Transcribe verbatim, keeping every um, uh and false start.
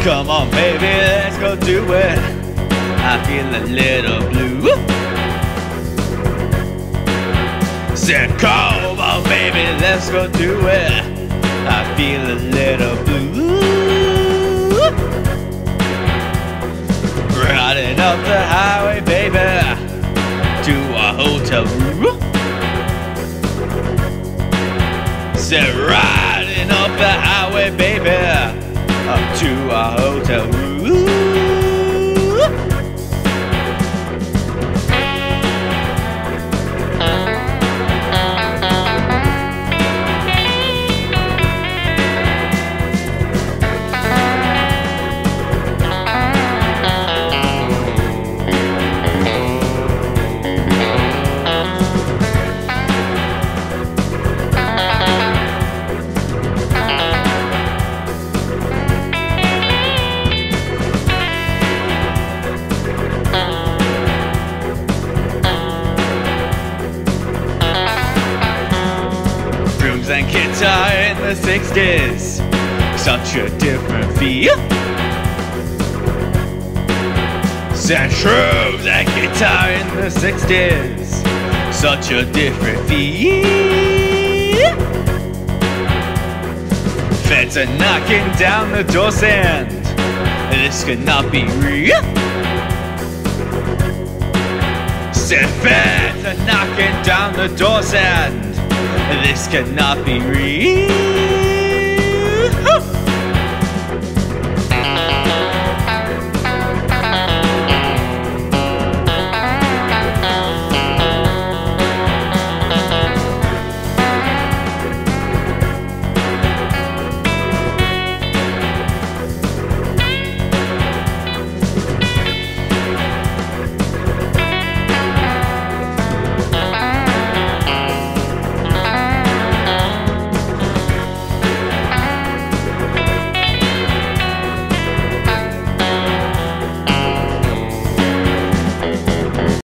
Come on baby, let's go do it. I feel a little blue. Said come on baby, let's go do it. I feel a little blue. Riding up the highway baby to a hotel room. Said riding up the highway baby up to a hotel room. And guitar in the sixties, such a different feel. Said shrooms and guitar in the sixties, such a different feel. Feds are knocking down the door saying this could not be real. Said feds are knocking down the door saying this cannot be real.